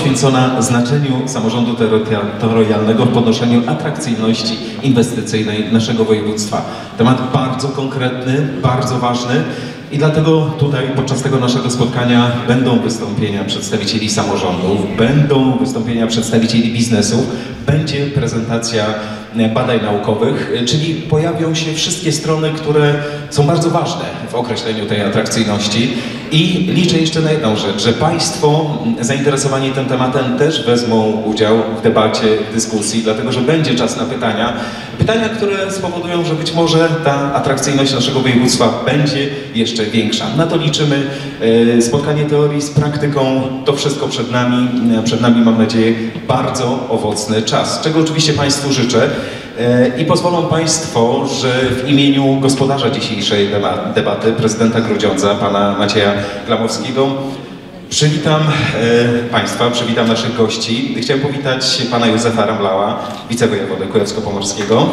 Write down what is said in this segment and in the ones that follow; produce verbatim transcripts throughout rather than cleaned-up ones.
poświęcona znaczeniu samorządu terytorialnego w podnoszeniu atrakcyjności inwestycyjnej naszego województwa. Temat bardzo konkretny, bardzo ważny i dlatego tutaj podczas tego naszego spotkania będą wystąpienia przedstawicieli samorządów, będą wystąpienia przedstawicieli biznesu, będzie prezentacja badań naukowych, czyli pojawią się wszystkie strony, które są bardzo ważne w określeniu tej atrakcyjności i liczę jeszcze na jedną rzecz, że Państwo zainteresowani tym tematem też wezmą udział w debacie, w dyskusji, dlatego że będzie czas na pytania. Pytania, które spowodują, że być może ta atrakcyjność naszego województwa będzie jeszcze większa. Na to liczymy. Spotkanie teorii z praktyką, to wszystko przed nami. Przed nami, mam nadzieję, bardzo owocny czas, czego oczywiście Państwu życzę. I pozwolą Państwo, że w imieniu gospodarza dzisiejszej debaty, prezydenta Grudziądza, pana Macieja Glamowskiego, przywitam e, Państwa, przywitam naszych gości. Chciałem powitać pana Józefa Ramlała, wicewojewodę kujawsko-pomorskiego.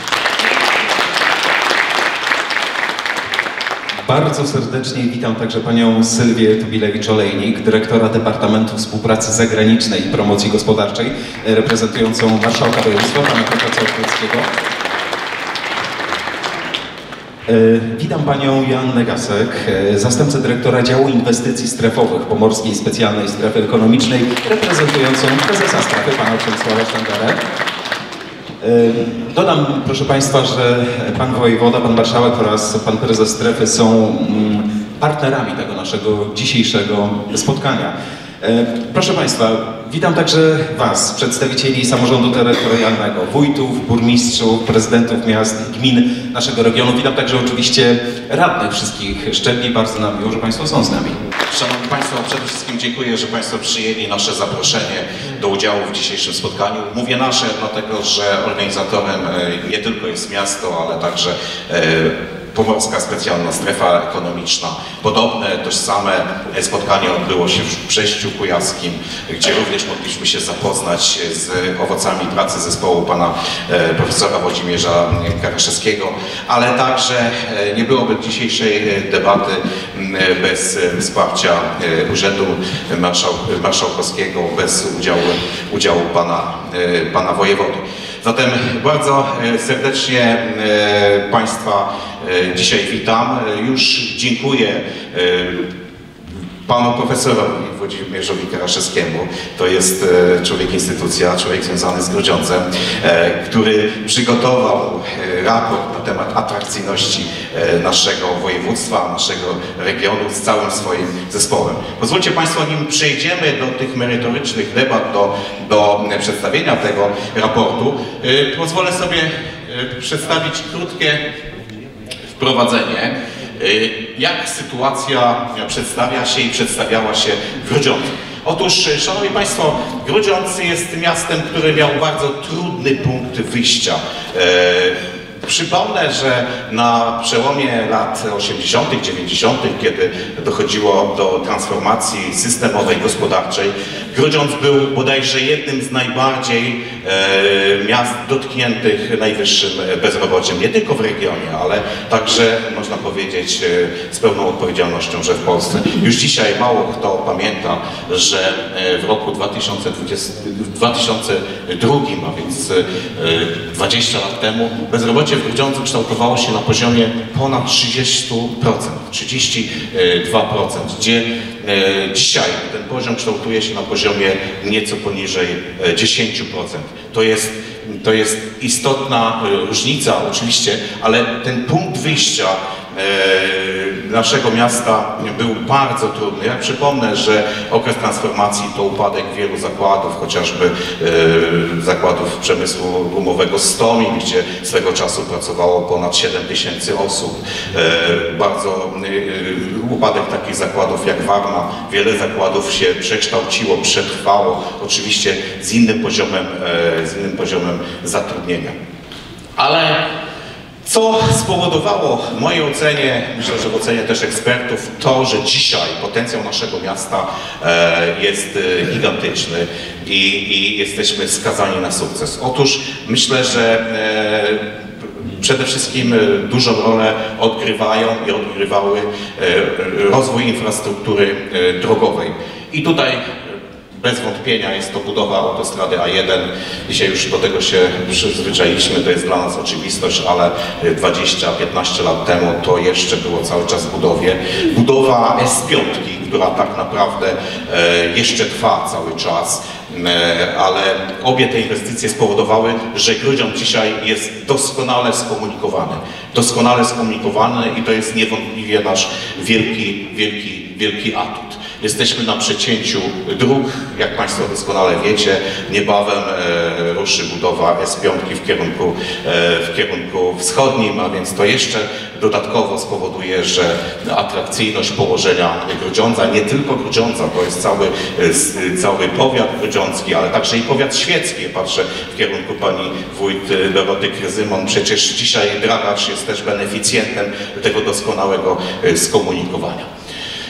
Bardzo serdecznie witam także panią Sylwię Tubilewicz-Olejnik, dyrektora Departamentu Współpracy Zagranicznej i Promocji Gospodarczej, reprezentującą marszałka województwa, pana Piotra Olszewskiego. Witam panią Joannę Gasek, zastępcę dyrektora działu inwestycji strefowych Pomorskiej Specjalnej Strefy Ekonomicznej, reprezentującą prezesa strefy, pana Przemysława Sztandarę. Dodam, proszę państwa, że pan wojewoda, pan marszałek oraz pan prezes strefy są partnerami tego naszego dzisiejszego spotkania. Proszę państwa, witam także was, przedstawicieli samorządu terytorialnego, wójtów, burmistrzów, prezydentów miast i gmin naszego regionu. Witam także oczywiście radnych wszystkich szczebli. Bardzo nam miło, że państwo są z nami. Szanowni Państwo, przede wszystkim dziękuję, że Państwo przyjęli nasze zaproszenie do udziału w dzisiejszym spotkaniu. Mówię nasze, dlatego że organizatorem nie tylko jest miasto, ale także Pomorska Specjalna Strefa Ekonomiczna. Podobne, tożsame spotkanie odbyło się w Brześciu Kujawskim, gdzie również mogliśmy się zapoznać z owocami pracy zespołu pana profesora Włodzimierza Karaszewskiego, ale także nie byłoby dzisiejszej debaty bez wsparcia Urzędu Marszał Marszałkowskiego, bez udziału, udziału pana, pana wojewody. Zatem bardzo serdecznie Państwa dzisiaj witam. Już dziękuję panu profesorowi Włodzimierzowi Karaszewskiemu. To jest człowiek instytucja, człowiek związany z Grudziądzem, który przygotował raport na temat atrakcyjności naszego województwa, naszego regionu z całym swoim zespołem. Pozwólcie Państwo, nim przejdziemy do tych merytorycznych debat, do, do przedstawienia tego raportu, pozwolę sobie przedstawić krótkie wprowadzenie, jak sytuacja przedstawia się i przedstawiała się w Grudziądzu. Otóż, szanowni Państwo, Grudziądz jest miastem, które miał bardzo trudny punkt wyjścia. Przypomnę, że na przełomie lat osiemdziesiątych, dziewięćdziesiątych, kiedy dochodziło do transformacji systemowej, gospodarczej, Grudziądz był bodajże jednym z najbardziej e, miast dotkniętych najwyższym bezrobociem, nie tylko w regionie, ale także, można powiedzieć z pełną odpowiedzialnością, że w Polsce. Już dzisiaj mało kto pamięta, że w roku dwa tysiące drugim, a więc dwadzieścia lat temu, bezrobocie w Grudziądzu kształtowało się na poziomie ponad trzydzieści procent, trzydzieści dwa procent, gdzie dzisiaj ten poziom kształtuje się na poziomie nieco poniżej dziesięć procent. To jest, to jest istotna różnica oczywiście, ale ten punkt wyjścia naszego miasta był bardzo trudny. Ja przypomnę, że okres transformacji to upadek wielu zakładów, chociażby e, zakładów przemysłu gumowego Stomin, gdzie swego czasu pracowało ponad siedem tysięcy osób. E, bardzo e, upadek takich zakładów jak Warna. Wiele zakładów się przekształciło, przetrwało, oczywiście z innym poziomem, e, z innym poziomem zatrudnienia. Ale co spowodowało w mojej ocenie, myślę, że w ocenie też ekspertów, to, że dzisiaj potencjał naszego miasta e, jest e, gigantyczny i, i jesteśmy skazani na sukces. Otóż myślę, że e, przede wszystkim dużą rolę odgrywają i odgrywały e, rozwój infrastruktury e, drogowej. I tutaj Bez wątpienia jest to budowa autostrady A jeden. Dzisiaj już do tego się przyzwyczailiśmy, to jest dla nas oczywistość, ale dwadzieścia piętnaście lat temu to jeszcze było cały czas w budowie. Budowa S pięć, która tak naprawdę jeszcze trwa cały czas, ale obie te inwestycje spowodowały, że Grudziądz dzisiaj jest doskonale skomunikowany. Doskonale skomunikowany i to jest niewątpliwie nasz wielki, wielki, wielki atut. Jesteśmy na przecięciu dróg, jak Państwo doskonale wiecie, niebawem e, ruszy budowa S pięć w kierunku, e, w kierunku wschodnim, a więc to jeszcze dodatkowo spowoduje, że atrakcyjność położenia Grudziądza, nie tylko Grudziądza, to jest cały, cały powiat grudziącki, ale także i powiat świecki. Patrzę w kierunku pani wójt Doroty Kryzymon, przecież dzisiaj Dragacz jest też beneficjentem tego doskonałego skomunikowania.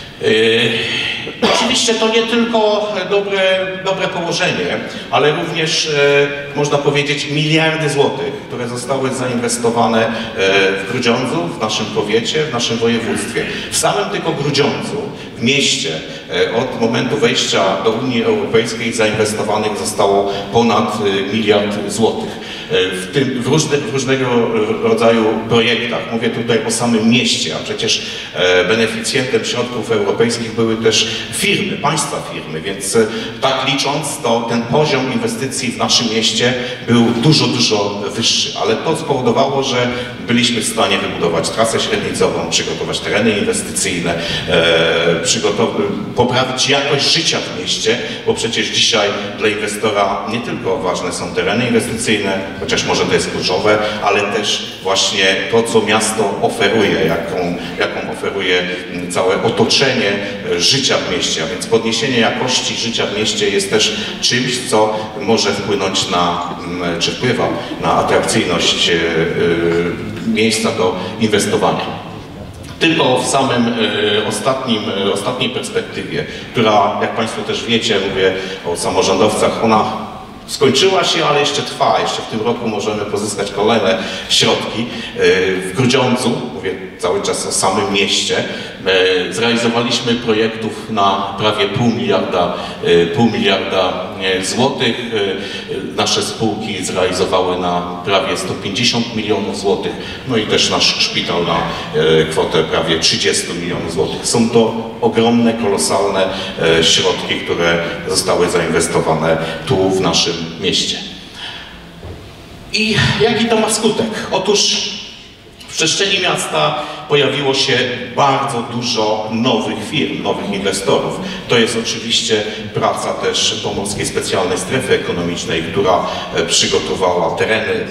Yy, oczywiście to nie tylko dobre, dobre położenie, ale również, yy, można powiedzieć, miliardy złotych, które zostały zainwestowane yy, w Grudziądzu, w naszym powiecie, w naszym województwie. W samym tylko Grudziądzu, w mieście, yy, od momentu wejścia do Unii Europejskiej zainwestowanych zostało ponad yy, miliard złotych. W, tym, w, różne, w różnego rodzaju projektach. Mówię tutaj o samym mieście, a przecież e, beneficjentem środków europejskich były też firmy, państwa firmy, więc e, tak licząc, to ten poziom inwestycji w naszym mieście był dużo, dużo wyższy, ale to spowodowało, że byliśmy w stanie wybudować trasę średnicową, przygotować tereny inwestycyjne, e, przygotow- poprawić jakość życia w mieście, bo przecież dzisiaj dla inwestora nie tylko ważne są tereny inwestycyjne, chociaż może to jest kluczowe, ale też właśnie to, co miasto oferuje, jaką, jaką oferuje całe otoczenie życia w mieście, a więc podniesienie jakości życia w mieście jest też czymś, co może wpłynąć na, czy wpływa na atrakcyjność miejsca do inwestowania. Tylko w samym y, ostatnim, y, ostatniej perspektywie, która, jak Państwo też wiecie, mówię o samorządowcach, ona skończyła się, ale jeszcze trwa. Jeszcze w tym roku możemy pozyskać kolejne środki. W Grudziądzu, mówię cały czas o samym mieście, zrealizowaliśmy projektów na prawie pół miliarda, pół miliarda złotych. Nasze spółki zrealizowały na prawie sto pięćdziesiąt milionów złotych. No i też nasz szpital na kwotę prawie trzydzieści milionów złotych. Są to ogromne, kolosalne środki, które zostały zainwestowane tu w naszym mieście. I jaki to ma skutek? Otóż w przestrzeni miasta pojawiło się bardzo dużo nowych firm, nowych inwestorów. To jest oczywiście praca też Pomorskiej Specjalnej Strefy Ekonomicznej, która przygotowała tereny,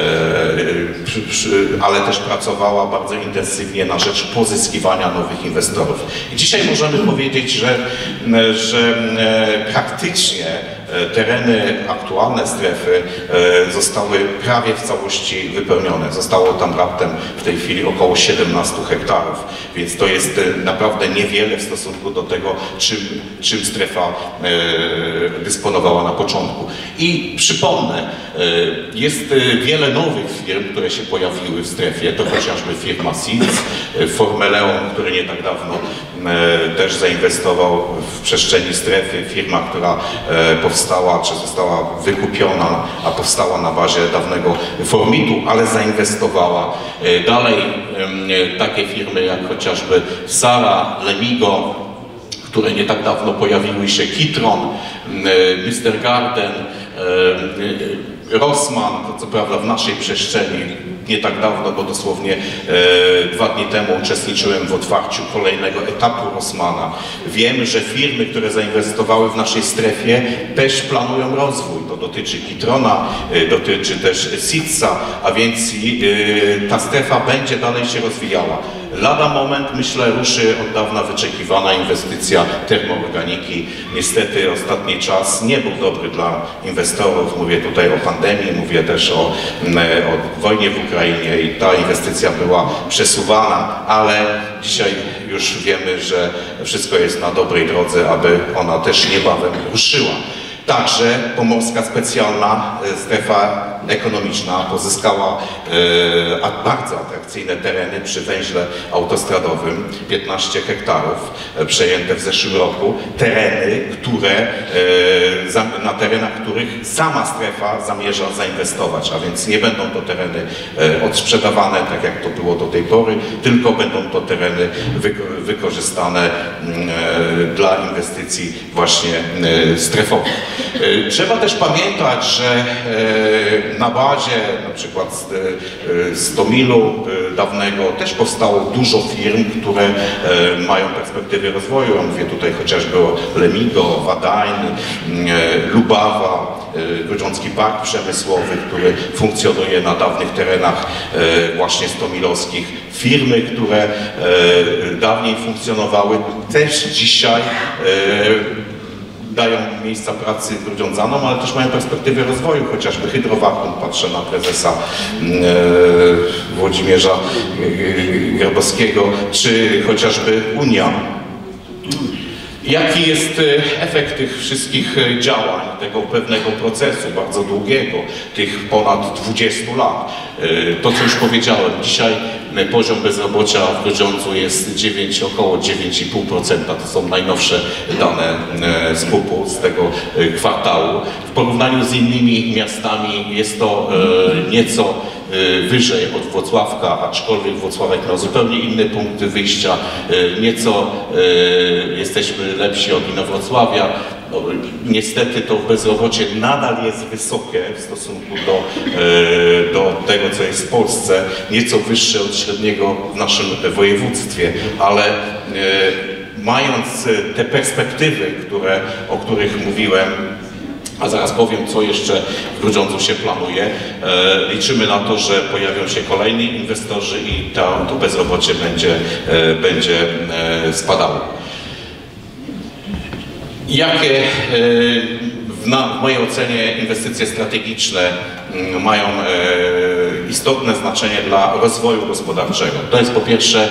ale też pracowała bardzo intensywnie na rzecz pozyskiwania nowych inwestorów. I dzisiaj możemy powiedzieć, że, że praktycznie tereny, aktualne strefy zostały prawie w całości wypełnione. Zostało tam raptem w tej chwili około siedemnaście hektarów, więc to jest naprawdę niewiele w stosunku do tego, czym, czym strefa dysponowała na początku. I przypomnę, jest wiele nowych firm, które się pojawiły w strefie, to chociażby firma Sims, Formeleon, który nie tak dawno też zainwestował w przestrzeni strefy, firma, która powstała, czy została wykupiona, a powstała na bazie dawnego Formitu, ale zainwestowała. Dalej takie firmy jak chociażby Sara, Lemigo, które nie tak dawno pojawiły się, Kitron, mister Garden, Rossmann, to co prawda w naszej przestrzeni nie tak dawno, bo dosłownie e, dwa dni temu uczestniczyłem w otwarciu kolejnego etapu Rossmana. Wiem, że firmy, które zainwestowały w naszej strefie, też planują rozwój. To dotyczy Kitrona, e, dotyczy też Sitsa, a więc e, ta strefa będzie dalej się rozwijała. Lada moment, myślę, ruszy od dawna wyczekiwana inwestycja termoorganiki. Niestety ostatni czas nie był dobry dla inwestorów. Mówię tutaj o pandemii, mówię też o, o wojnie w Ukrainie i ta inwestycja była przesuwana, ale dzisiaj już wiemy, że wszystko jest na dobrej drodze, aby ona też niebawem ruszyła. Także Pomorska Specjalna Strefa ekonomiczna, pozyskała e, a bardzo atrakcyjne tereny przy węźle autostradowym, piętnaście hektarów e, przejęte w zeszłym roku, tereny, które, e, za, na terenach, których sama strefa zamierza zainwestować, a więc nie będą to tereny e, odsprzedawane, tak jak to było do tej pory, tylko będą to tereny wyko wykorzystane e, dla inwestycji właśnie e, strefowych. E, trzeba też pamiętać, że e, na bazie na przykład Stomilu dawnego też powstało dużo firm, które e, mają perspektywy rozwoju. Ja mówię tutaj chociażby o Lemigo, Wadain, e, Lubawa, e, Grudziącki Park Przemysłowy, który funkcjonuje na dawnych terenach e, właśnie stomilowskich. Firmy, które e, dawniej funkcjonowały, też dzisiaj e, dają miejsca pracy grudziądzanom, ale też mają perspektywy rozwoju, chociażby Hydrovacuum, patrzę na prezesa e, Włodzimierza Grabowskiego, czy chociażby Unia. Jaki jest efekt tych wszystkich działań, tego pewnego procesu, bardzo długiego, tych ponad dwudziestu lat? To, co już powiedziałem, dzisiaj poziom bezrobocia w Grudziądzu jest dziewięć, około dziewięć i pół procent. To są najnowsze dane z P U P-u, z tego kwartału. W porównaniu z innymi miastami jest to nieco wyżej od Włocławka, aczkolwiek Włocławek miał zupełnie inny punkt wyjścia. Nieco jesteśmy lepsi od Inowrocławia. No, niestety to bezrobocie nadal jest wysokie w stosunku do, do tego, co jest w Polsce, nieco wyższe od średniego w naszym województwie, ale mając te perspektywy, które, o których mówiłem, a zaraz powiem, co jeszcze w Grudziądzu się planuje, e, liczymy na to, że pojawią się kolejni inwestorzy i to, to bezrobocie będzie, e, będzie e, spadało. Jakie e, w, na, w mojej ocenie inwestycje strategiczne m, mają e, istotne znaczenie dla rozwoju gospodarczego? To jest po pierwsze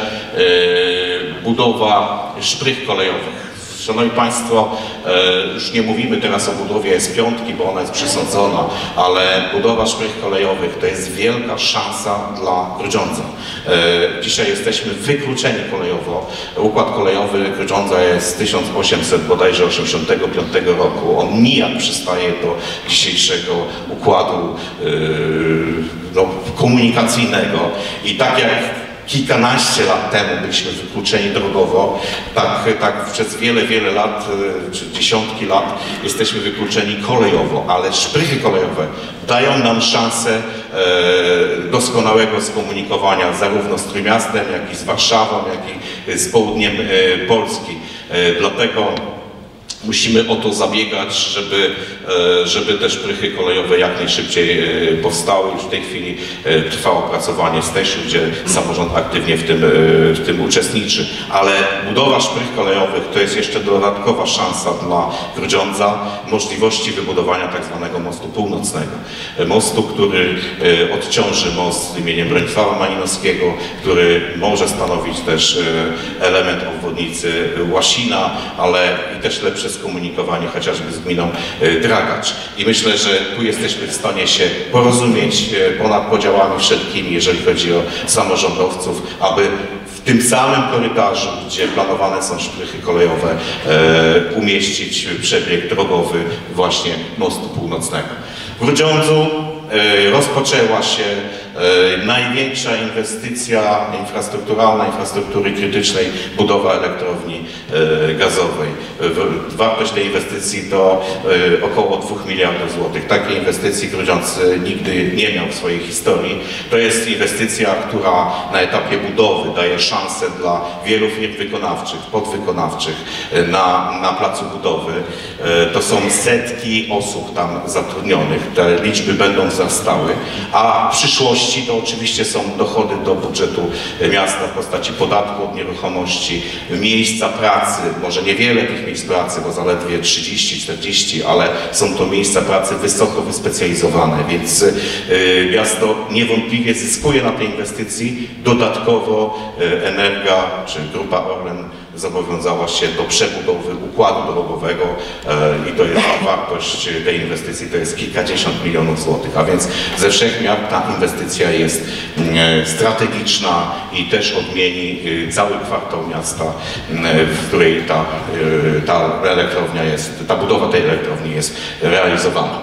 e, budowa szprych kolejowych. Szanowni Państwo, już nie mówimy teraz o budowie S pięć, bo ona jest przesądzona, ale budowa szprych kolejowych to jest wielka szansa dla Grudziądza. Dzisiaj jesteśmy wykluczeni kolejowo. Układ kolejowy Grudziądza jest z tysiąc osiemset bodajże osiemdziesiątego piątego roku. On nijak przystaje do dzisiejszego układu no, komunikacyjnego. I tak jak kilkanaście lat temu byliśmy wykluczeni drogowo, tak, tak przez wiele, wiele lat, czy dziesiątki lat jesteśmy wykluczeni kolejowo, ale szprychy kolejowe dają nam szansę e, doskonałego skomunikowania zarówno z Trójmiastem, jak i z Warszawą, jak i z południem e, Polski. E, dlatego musimy o to zabiegać, żeby, żeby te szprychy kolejowe jak najszybciej powstały. Już w tej chwili trwa opracowanie STEŚ-u, gdzie samorząd aktywnie w tym, w tym uczestniczy. Ale budowa szprych kolejowych to jest jeszcze dodatkowa szansa dla Grudziądza, możliwości wybudowania tak zwanego mostu północnego. Mostu, który odciąży most imieniem Bronisława Malinowskiego, który może stanowić też element obwodnicy Łasina, ale i też lepsze skomunikowanie chociażby z gminą Dragacz. I myślę, że tu jesteśmy w stanie się porozumieć ponad podziałami wszelkimi, jeżeli chodzi o samorządowców, aby w tym samym korytarzu, gdzie planowane są szprychy kolejowe, e, umieścić przebieg drogowy właśnie mostu północnego. W Grudziądzu e, rozpoczęła się e, największa inwestycja infrastrukturalna, infrastruktury krytycznej, budowa elektrowni e, gazowej. W, wartość tej inwestycji to e, około dwóch miliardów złotych. Takiej inwestycji Grudziądz nigdy nie miał w swojej historii. To jest inwestycja, która na etapie budowy daje szansę dla wielu firm wykonawczych, podwykonawczych na, na placu budowy. E, to są setki osób tam zatrudnionych. Te liczby będą wzrastały, a w przyszłości to oczywiście są dochody do budżetu miasta w postaci podatku od nieruchomości, miejsca pracy, może niewiele tych miejsc pracy, bo zaledwie trzydzieści czterdzieści, ale są to miejsca pracy wysoko wyspecjalizowane, więc y, miasto niewątpliwie zyskuje na tej inwestycji. Dodatkowo y, Energa czy Grupa Orlen zobowiązała się do przebudowy układu drogowego i to jest wartość tej inwestycji, to jest kilkadziesiąt milionów złotych, a więc ze wszech miar ta inwestycja jest strategiczna i też odmieni cały kwartał miasta, w której ta, ta elektrownia jest, ta budowa tej elektrowni jest realizowana.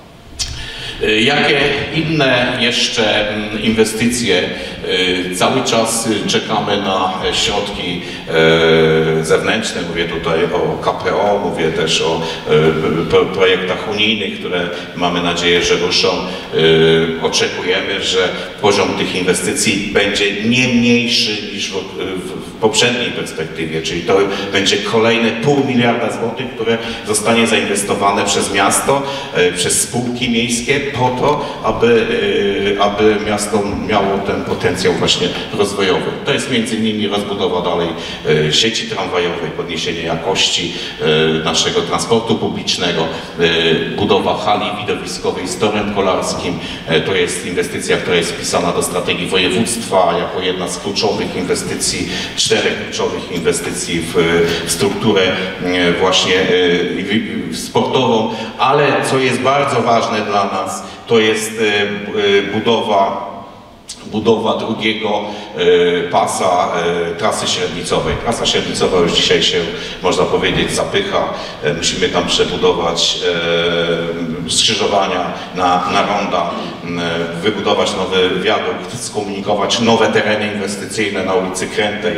Jakie inne jeszcze inwestycje? Cały czas czekamy na środki zewnętrzne, mówię tutaj o K P O, mówię też o projektach unijnych, które mamy nadzieję, że ruszą. Oczekujemy, że poziom tych inwestycji będzie nie mniejszy niż w poprzedniej perspektywie, czyli to będzie kolejne pół miliarda złotych, które zostanie zainwestowane przez miasto, przez spółki miejskie po to, aby, aby miasto miało ten potencjał właśnie rozwojowy. To jest między innymi rozbudowa dalej sieci tramwajowej, podniesienie jakości naszego transportu publicznego, budowa hali widowiskowej z torem kolarskim. To jest inwestycja, która jest wpisana do strategii województwa jako jedna z kluczowych inwestycji, czterech kluczowych inwestycji w, w strukturę właśnie sportową, ale co jest bardzo ważne dla nas, to jest budowa budowa drugiego pasa trasy średnicowej. Trasa średnicowa już dzisiaj się, można powiedzieć, zapycha. Musimy tam przebudować skrzyżowania na, na ronda, wybudować nowy wiadukt, skomunikować nowe tereny inwestycyjne na ulicy Krętej,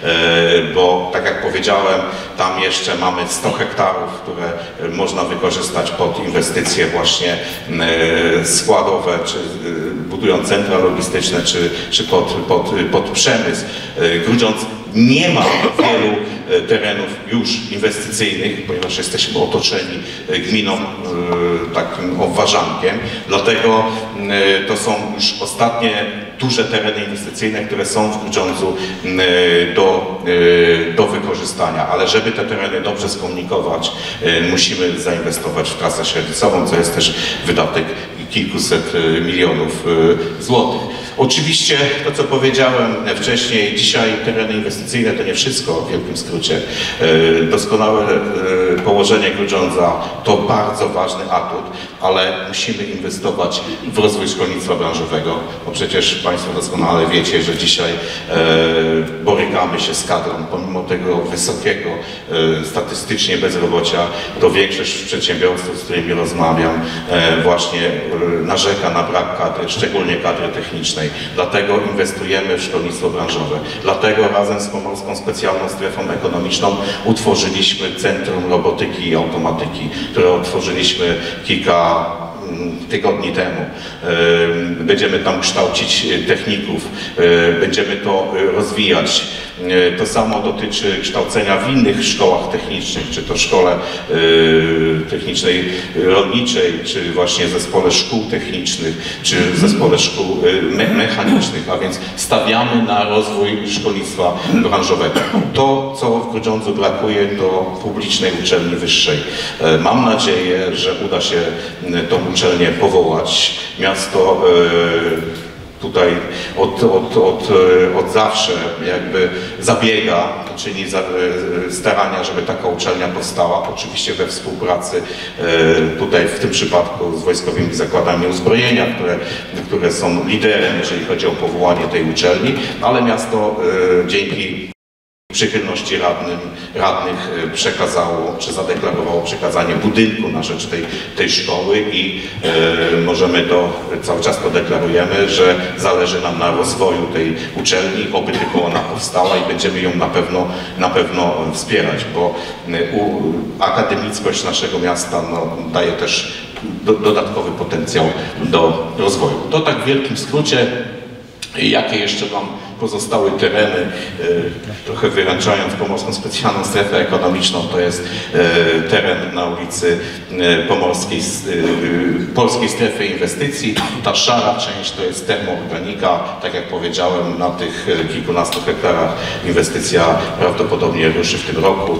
bo tak jak powiedziałem, tam jeszcze mamy sto hektarów, które można wykorzystać pod inwestycje właśnie składowe, czy budując centra logistyczne, czy, czy pod, pod, pod przemysł. Grudziądz nie ma wielu terenów już inwestycyjnych, ponieważ jesteśmy otoczeni gminą takim obwarzankiem, dlatego to są już ostatnie duże tereny inwestycyjne, które są w Grudziądzu do, do wykorzystania, ale żeby te tereny dobrze skomunikować, musimy zainwestować w trasę średnicową, co jest też wydatek kilkuset milionów złotych. Oczywiście to, co powiedziałem wcześniej, dzisiaj tereny inwestycyjne to nie wszystko, w wielkim skrócie. Doskonałe położenie Grudziądza to bardzo ważny atut, ale musimy inwestować w rozwój szkolnictwa branżowego, bo przecież Państwo doskonale wiecie, że dzisiaj borykamy się z kadrą, pomimo tego wysokiego statystycznie bezrobocia, to większość przedsiębiorców, z którymi rozmawiam, właśnie narzeka na brak kadry, szczególnie kadry technicznej. Dlatego inwestujemy w szkolnictwo branżowe. Dlatego razem z Pomorską Specjalną Strefą Ekonomiczną utworzyliśmy Centrum Robotyki i Automatyki, które otworzyliśmy kilka tygodni temu. Będziemy tam kształcić techników, będziemy to rozwijać. To samo dotyczy kształcenia w innych szkołach technicznych, czy to szkole technicznej rolniczej, czy właśnie zespole szkół technicznych, czy zespole szkół me mechanicznych, a więc stawiamy na rozwój szkolnictwa branżowego. To, co w Grudziądzu brakuje, to publicznej uczelni wyższej. Mam nadzieję, że uda się tą uczelnię powołać. Miasto tutaj od, od, od, od zawsze jakby zabiega, czyni za, starania, żeby taka uczelnia powstała, oczywiście we współpracy tutaj w tym przypadku z Wojskowymi Zakładami Uzbrojenia, które, które są liderem, jeżeli chodzi o powołanie tej uczelni, ale miasto dzięki przychylności radnym, radnych przekazało, czy zadeklarowało przekazanie budynku na rzecz tej, tej szkoły i e, możemy to, cały czas to deklarujemy, że zależy nam na rozwoju tej uczelni, oby tylko ona powstała i będziemy ją na pewno, na pewno wspierać, bo u, akademickość naszego miasta no, daje też do, dodatkowy potencjał do rozwoju. To tak w wielkim skrócie. Jakie jeszcze Wam pozostały tereny, trochę wyręczając Pomorską Specjalną Strefę Ekonomiczną, to jest teren na ulicy Pomorskiej, Polskiej Strefy Inwestycji. Ta szara część to jest termoorganika, tak jak powiedziałem, na tych kilkunastu hektarach inwestycja prawdopodobnie ruszy w tym roku,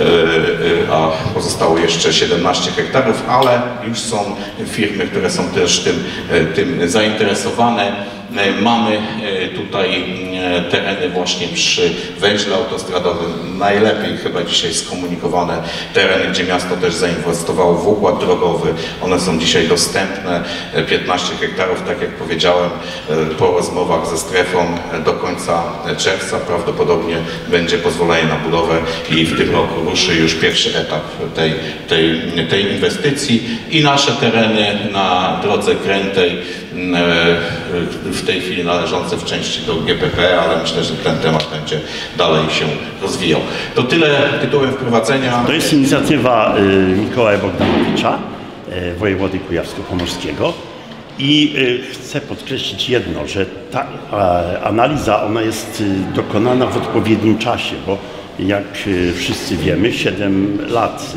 a pozostało jeszcze siedemnaście hektarów, ale już są firmy, które są też tym, tym zainteresowane. Mamy tutaj tereny właśnie przy węźle autostradowym, najlepiej chyba dzisiaj skomunikowane tereny, gdzie miasto też zainwestowało w układ drogowy. One są dzisiaj dostępne, piętnaście hektarów, tak jak powiedziałem, po rozmowach ze strefą do końca czerwca prawdopodobnie będzie pozwolenie na budowę i w tym roku ruszy już pierwszy etap tej, tej, tej inwestycji i nasze tereny na drodze krętej, w tej chwili należące w części do G P P, ale myślę, że ten temat będzie dalej się rozwijał. To tyle tytułem wprowadzenia. To jest inicjatywa Mikołaja Bogdanowicza, wojewody kujawsko-pomorskiego. I chcę podkreślić jedno, że ta analiza ona jest dokonana w odpowiednim czasie, bo jak wszyscy wiemy, siedem lat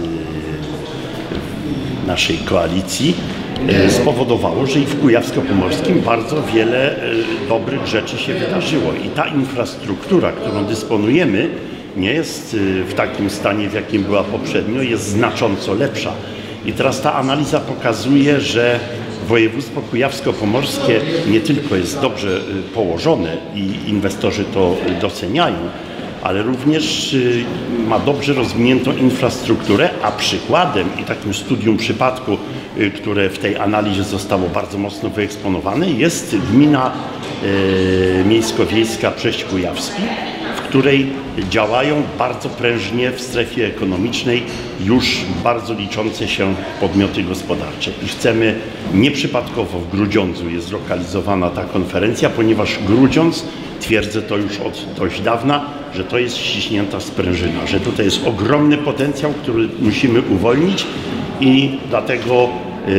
naszej koalicji spowodowało, że i w Kujawsko-Pomorskim bardzo wiele dobrych rzeczy się wydarzyło i ta infrastruktura, którą dysponujemy, nie jest w takim stanie, w jakim była poprzednio, jest znacząco lepsza. I teraz ta analiza pokazuje, że województwo kujawsko-pomorskie nie tylko jest dobrze położone i inwestorzy to doceniają, ale również ma dobrze rozwiniętą infrastrukturę, a przykładem i takim studium przypadku, które w tej analizie zostało bardzo mocno wyeksponowane, jest gmina miejsko-wiejska Prześć Kujawski, w której działają bardzo prężnie w strefie ekonomicznej już bardzo liczące się podmioty gospodarcze. I chcemy, nieprzypadkowo w Grudziądzu jest zlokalizowana ta konferencja, ponieważ Grudziądz, twierdzę to już od dość dawna, że to jest ściśnięta sprężyna, że tutaj jest ogromny potencjał, który musimy uwolnić i dlatego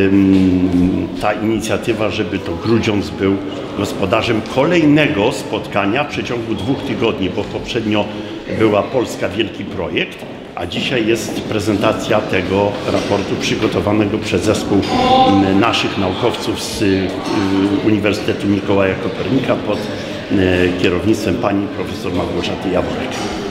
ym, ta inicjatywa, żeby to Grudziądz był gospodarzem kolejnego spotkania w przeciągu dwóch tygodni, bo poprzednio była Polska Wielki Projekt, a dzisiaj jest prezentacja tego raportu przygotowanego przez zespół naszych naukowców z Uniwersytetu Mikołaja Kopernika pod kierownictwem pani profesor Małgorzaty Jaworek.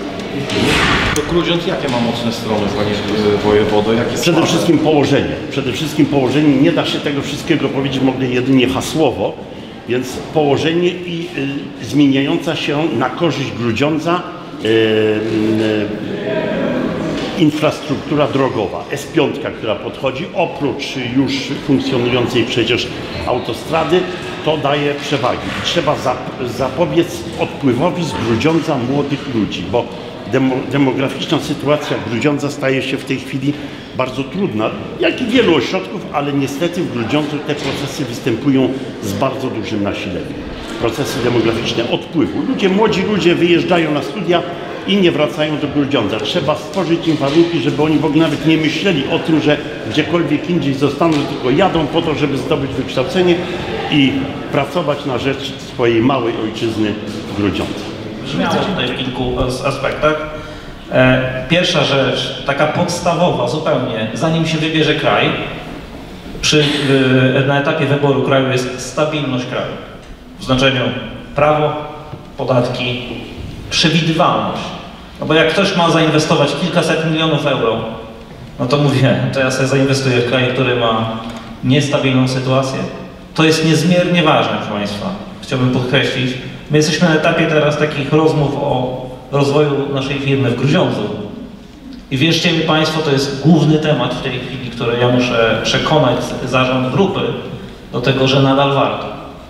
To Grudziądz jakie ma mocne strony, panie wojewodo? Jakie Przede słabe? wszystkim położenie. Przede wszystkim położenie. Nie da się tego wszystkiego powiedzieć, mogę jedynie hasłowo, więc położenie i y, zmieniająca się na korzyść Grudziądza y, y, infrastruktura drogowa. S pięć, która podchodzi, oprócz już funkcjonującej przecież autostrady, to daje przewagi. Trzeba zapobiec odpływowi z Grudziądza młodych ludzi, bo demograficzna sytuacja Grudziądza staje się w tej chwili bardzo trudna, jak i wielu ośrodków, ale niestety w Grudziądzu te procesy występują z bardzo dużym nasileniem. Procesy demograficzne odpływu. Ludzie, młodzi ludzie wyjeżdżają na studia i nie wracają do Grudziądza. Trzeba stworzyć im warunki, żeby oni w ogóle nawet nie myśleli o tym, że gdziekolwiek indziej zostaną, tylko jadą po to, żeby zdobyć wykształcenie i pracować na rzecz swojej małej ojczyzny Grudziądza. Brzmiało tutaj w kilku aspektach. Pierwsza rzecz, taka podstawowa zupełnie, zanim się wybierze kraj, przy, na etapie wyboru kraju jest stabilność kraju. W znaczeniu prawo, podatki, przewidywalność. No bo jak ktoś ma zainwestować kilkaset milionów euro, no to mówię, to ja sobie zainwestuję w kraj, który ma niestabilną sytuację. To jest niezmiernie ważne, proszę Państwa. Chciałbym podkreślić. My jesteśmy na etapie teraz takich rozmów o rozwoju naszej firmy w Grudziądzu. I wierzcie mi Państwo, to jest główny temat w tej chwili, który ja muszę przekonać zarząd grupy do tego, że nadal warto.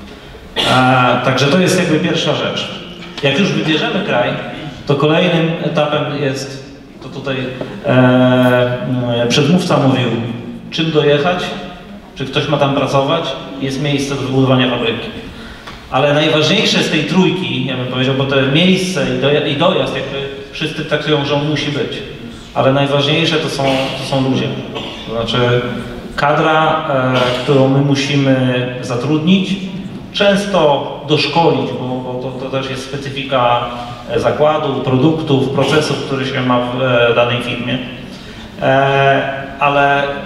A, także to jest jakby pierwsza rzecz. Jak już wybierzemy kraj, to kolejnym etapem jest, to tutaj e, przedmówca mówił, czym dojechać, czy ktoś ma tam pracować, jest miejsce do wybudowania fabryki. Ale najważniejsze z tej trójki, ja bym powiedział, bo to miejsce i dojazd jakby wszyscy traktują, że on musi być. Ale najważniejsze to są, to są ludzie. To znaczy kadra, e, którą my musimy zatrudnić, często doszkolić, bo, bo to, to też jest specyfika zakładu, produktów, procesów, które się ma w e, danej firmie. E, ale e,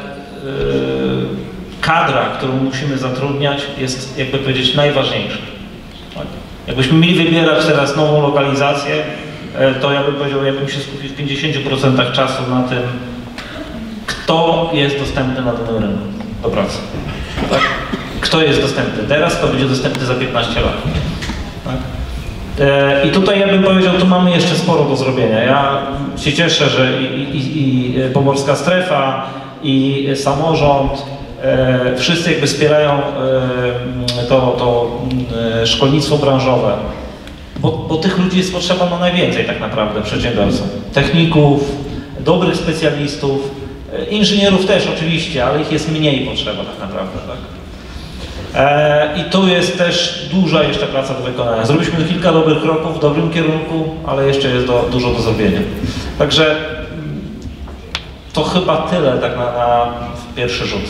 kadra, którą musimy zatrudniać, jest, jakby powiedzieć, najważniejsza. Tak. Jakbyśmy mieli wybierać teraz nową lokalizację, to ja bym powiedział, ja bym się skupił w pięćdziesięciu procentach czasu na tym, kto jest dostępny na danym rynku do pracy. Tak? Kto jest dostępny teraz, kto będzie dostępny za piętnaście lat. Tak? I tutaj ja bym powiedział, tu mamy jeszcze sporo do zrobienia. Ja się cieszę, że i, i, i Pomorska Strefa, i samorząd, e, wszyscy jakby wspierają e, to, to e, szkolnictwo branżowe, bo, bo tych ludzi jest potrzeba no najwięcej tak naprawdę przedsiębiorcom. Techników, dobrych specjalistów, e, inżynierów też oczywiście, ale ich jest mniej potrzeba tak naprawdę. Tak? E, I tu jest też duża jeszcze praca do wykonania. Zrobiliśmy kilka dobrych kroków w dobrym kierunku, ale jeszcze jest do, dużo do zrobienia. Także to chyba tyle tak na, na pierwszy rzut.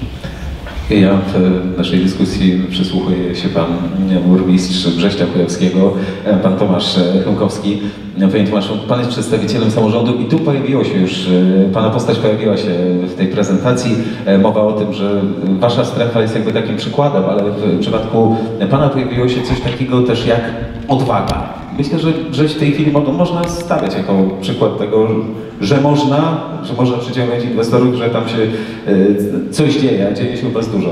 Ja w naszej dyskusji przysłuchuje się pan burmistrz Brześcia Kujawskiego, pan Tomasz Chełkowski. Panie Tomaszu, pan jest przedstawicielem samorządu i tu pojawiło się już, pana postać pojawiła się w tej prezentacji. Mowa o tym, że wasza strefa jest jakby takim przykładem, ale w przypadku pana pojawiło się coś takiego też jak odwaga. Myślę, że Brześć w tej chwili mogą, można stawiać jako przykład tego, że można, że można przyciągać inwestorów, że tam się e, coś dzieje, a dzieje się u was dużo.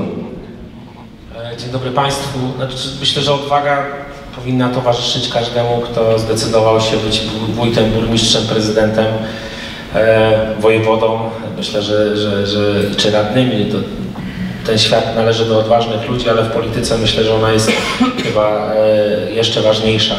Dzień dobry Państwu. Znaczy, myślę, że odwaga powinna towarzyszyć każdemu, kto zdecydował się być wójtem, burmistrzem, prezydentem, e, wojewodą. Myślę, że, że, że czy radnymi. To, ten świat należy do odważnych ludzi, ale w polityce myślę, że ona jest chyba e, jeszcze ważniejsza.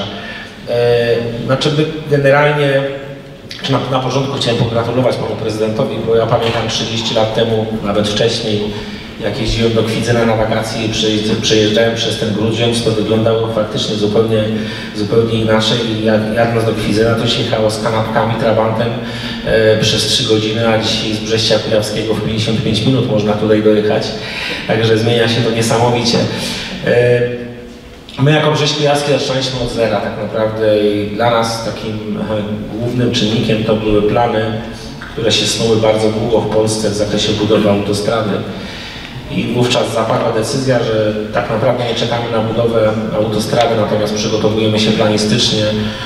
Znaczy by generalnie, czy na, na początku chciałem pogratulować panu prezydentowi, bo ja pamiętam trzydzieści lat temu, nawet wcześniej, jak jeździłem do Kwidzyna na wakacje i przejeżdżałem przez ten Grudziądz, to wyglądało faktycznie zupełnie, zupełnie inaczej. I jak jadąc do Kwidzyna, to się jechało z kanapkami, trabantem e, przez trzy godziny, a dzisiaj z Brześcia Kujawskiego w pięćdziesiąt pięć minut można tutaj dojechać. Także zmienia się to niesamowicie. E, My jako Brześć Kujawski zaczynaliśmy od zera tak naprawdę i dla nas takim głównym czynnikiem to były plany, które się snuły bardzo długo w Polsce w zakresie budowy autostrady. I wówczas zapadła decyzja, że tak naprawdę nie czekamy na budowę autostrady, natomiast przygotowujemy się planistycznie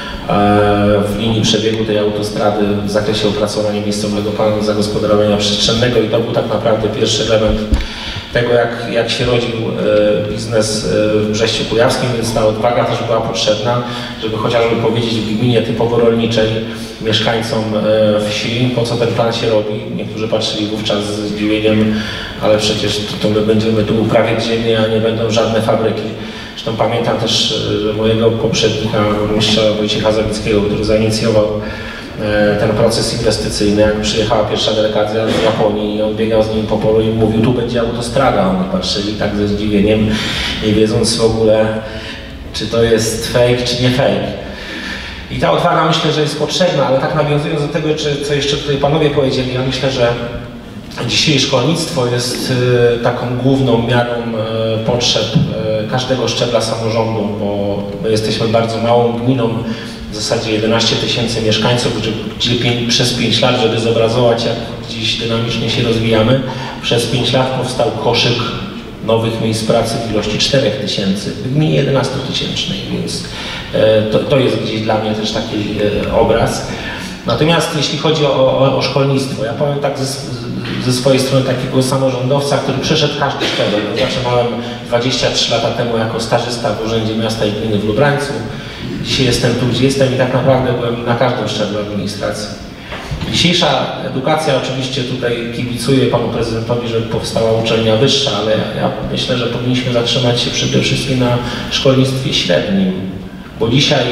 w linii przebiegu tej autostrady w zakresie opracowania miejscowego planu zagospodarowania przestrzennego i to był tak naprawdę pierwszy element tego, jak, jak się rodził e, biznes e, w Brześciu Kujawskim, więc ta odwaga też była potrzebna, żeby chociażby powiedzieć w gminie typowo rolniczej mieszkańcom e, wsi, po co ten plan się robi. Niektórzy patrzyli wówczas z zdziwieniem, ale przecież to, to my będziemy tu uprawiać ziemię, a nie będą żadne fabryki. Zresztą pamiętam też e, mojego poprzednika, burmistrza Wojciecha Zawickiego, który zainicjował ten proces inwestycyjny, jak przyjechała pierwsza delegacja z Japonii i on biegał z nim po polu i mówił, tu będzie autostrada. Oni patrzyli tak ze zdziwieniem, nie wiedząc w ogóle, czy to jest fake, czy nie fake. I ta odwaga myślę, że jest potrzebna, ale tak nawiązując do tego, czy, co jeszcze tutaj panowie powiedzieli, ja myślę, że dzisiaj szkolnictwo jest taką główną miarą potrzeb każdego szczebla samorządu, bo my jesteśmy bardzo małą gminą, w zasadzie jedenaście tysięcy mieszkańców, gdzie pięć, przez pięć lat, żeby zobrazować, jak dziś dynamicznie się rozwijamy, przez pięć lat powstał koszyk nowych miejsc pracy w ilości czterech tysięcy, w gminie jedenastotysięcznej, więc e, to, to jest gdzieś dla mnie też taki e, obraz. Natomiast jeśli chodzi o, o, o szkolnictwo, ja powiem tak ze, ze swojej strony takiego samorządowca, który przeszedł każdy szczebel. Zaczynałem dwadzieścia trzy lata temu jako stażysta w Urzędzie Miasta i Gminy w Lubrańcu. Dzisiaj jestem tu, gdzie jestem i tak naprawdę byłem na każdym szczeblu administracji. Dzisiejsza edukacja, oczywiście tutaj kibicuję panu prezydentowi, żeby powstała uczelnia wyższa, ale ja myślę, że powinniśmy zatrzymać się przede wszystkim na szkolnictwie średnim, bo dzisiaj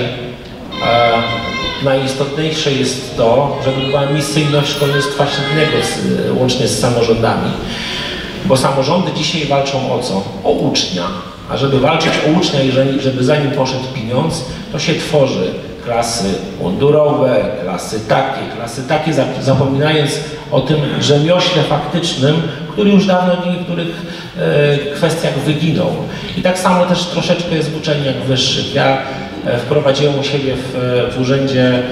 e, najistotniejsze jest to, żeby była misyjność szkolnictwa średniego z, łącznie z samorządami, bo samorządy dzisiaj walczą o co? O ucznia. A żeby walczyć o ucznia i żeby za nim poszedł pieniądz, to się tworzy klasy mundurowe, klasy takie, klasy takie, zapominając o tym rzemiośle faktycznym, który już dawno w niektórych e, kwestiach wyginął. I tak samo też troszeczkę jest w uczelniach wyższych. Ja e, wprowadziłem u siebie w, w urzędzie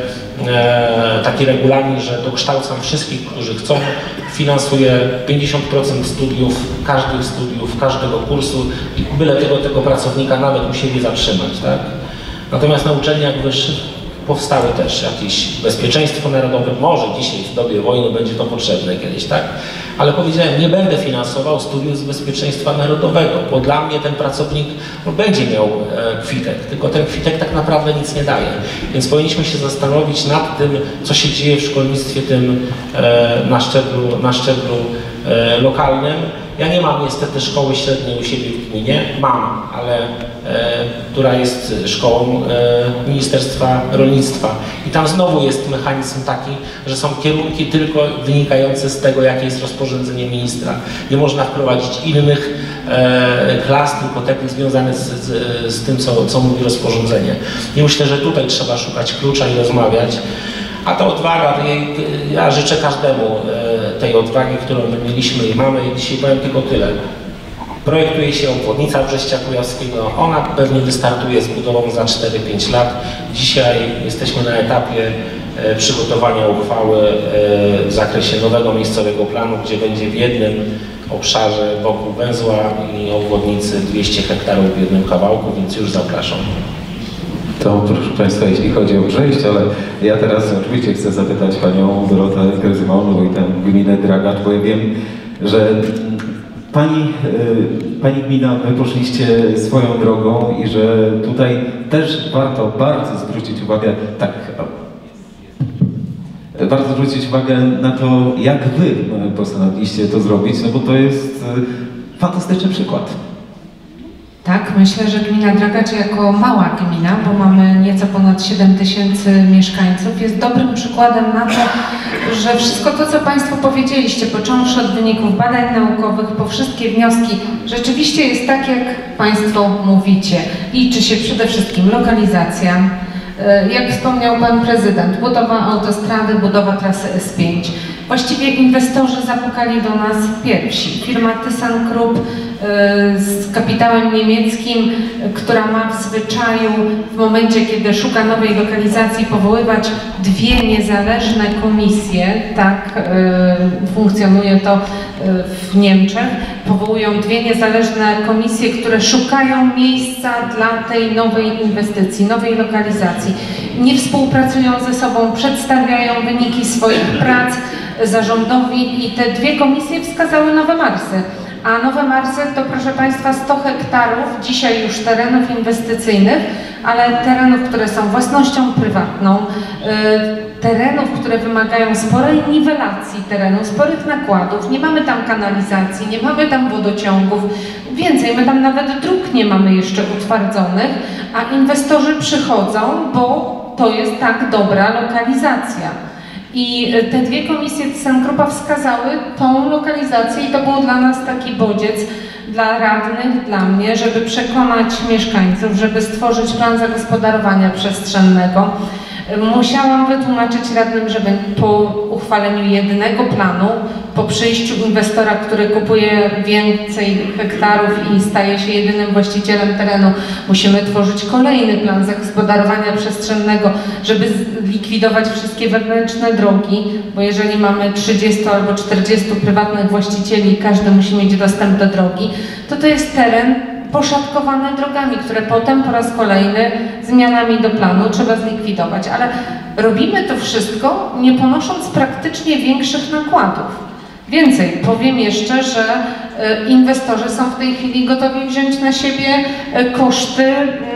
e, taki regulamin, że dokształcam wszystkich, którzy chcą, finansuję pięćdziesiąt procent studiów, każdych studiów, każdego kursu i byle tego, tego pracownika nawet u siebie zatrzymać, tak? Natomiast na uczelniach wyższych powstały też jakieś bezpieczeństwo narodowe, może dzisiaj w dobie wojny będzie to potrzebne kiedyś, tak? ale powiedziałem, nie będę finansował studiów z bezpieczeństwa narodowego, bo dla mnie ten pracownik no, będzie miał e, kwitek, tylko ten kwitek tak naprawdę nic nie daje. Więc powinniśmy się zastanowić nad tym, co się dzieje w szkolnictwie tym e, na szczeblu, na szczeblu e, lokalnym. Ja nie mam niestety szkoły średniej u siebie w gminie, mam, ale e, która jest szkołą e, Ministerstwa Rolnictwa. I tam znowu jest mechanizm taki, że są kierunki tylko wynikające z tego, jakie jest rozporządzenie ministra. Nie można wprowadzić innych e, klas, tylko te związane z, z, z tym, co, co mówi rozporządzenie. I myślę, że tutaj trzeba szukać klucza i rozmawiać. A ta odwaga, ja życzę każdemu tej odwagi, którą my mieliśmy i mamy. I dzisiaj powiem tylko tyle. Projektuje się obwodnica Brześcia Kujawskiego. Ona pewnie wystartuje z budową za cztery pięć lat. Dzisiaj jesteśmy na etapie przygotowania uchwały w zakresie nowego miejscowego planu, gdzie będzie w jednym obszarze wokół węzła i obwodnicy dwieście hektarów w jednym kawałku, więc już zapraszam. To proszę Państwa, jeśli chodzi o Brześć, ale ja teraz oczywiście chcę zapytać Panią Dorotę Kryzymową, wójtem gminy Dragacz, bo ja wiem, że Pani, Pani gmina, Wy poszliście swoją drogą i że tutaj też warto bardzo zwrócić uwagę, tak, warto zwrócić uwagę na to, jak Wy postanowiliście to zrobić, no bo to jest fantastyczny przykład. Tak, myślę, że gmina Dragacz jako mała gmina, bo mamy nieco ponad siedem tysięcy mieszkańców, jest dobrym przykładem na to, że wszystko to, co Państwo powiedzieliście, począwszy od wyników badań naukowych, po wszystkie wnioski, rzeczywiście jest tak, jak Państwo mówicie. Liczy się przede wszystkim lokalizacja, jak wspomniał Pan Prezydent, budowa autostrady, budowa trasy S pięć. Właściwie inwestorzy zapukali do nas pierwsi. Firma ThyssenKrupp z kapitałem niemieckim, która ma w zwyczaju w momencie, kiedy szuka nowej lokalizacji, powoływać dwie niezależne komisje, tak funkcjonuje to w Niemczech, powołują dwie niezależne komisje, które szukają miejsca dla tej nowej inwestycji, nowej lokalizacji. Nie współpracują ze sobą, przedstawiają wyniki swoich prac zarządowi i te dwie komisje wskazały nowe marsy. A nowe marsy to, proszę Państwa, sto hektarów, dzisiaj już terenów inwestycyjnych, ale terenów, które są własnością prywatną, yy, terenów, które wymagają sporej niwelacji terenu, sporych nakładów. Nie mamy tam kanalizacji, nie mamy tam wodociągów, więcej, my tam nawet dróg nie mamy jeszcze utwardzonych, a inwestorzy przychodzą, bo to jest tak dobra lokalizacja. I te dwie komisje ThyssenKruppa wskazały tą lokalizację i to był dla nas taki bodziec dla radnych, dla mnie, żeby przekonać mieszkańców, żeby stworzyć plan zagospodarowania przestrzennego. Musiałam wytłumaczyć radnym, że po uchwaleniu jednego planu, po przyjściu inwestora, który kupuje więcej hektarów i staje się jedynym właścicielem terenu, musimy tworzyć kolejny plan zagospodarowania przestrzennego, żeby zlikwidować wszystkie wewnętrzne drogi, bo jeżeli mamy trzydziestu albo czterdziestu prywatnych właścicieli i każdy musi mieć dostęp do drogi, to to jest teren poszatkowany drogami, które potem po raz kolejny zmianami do planu trzeba zlikwidować. Ale robimy to wszystko, nie ponosząc praktycznie większych nakładów. Więcej, powiem jeszcze, że inwestorzy są w tej chwili gotowi wziąć na siebie koszty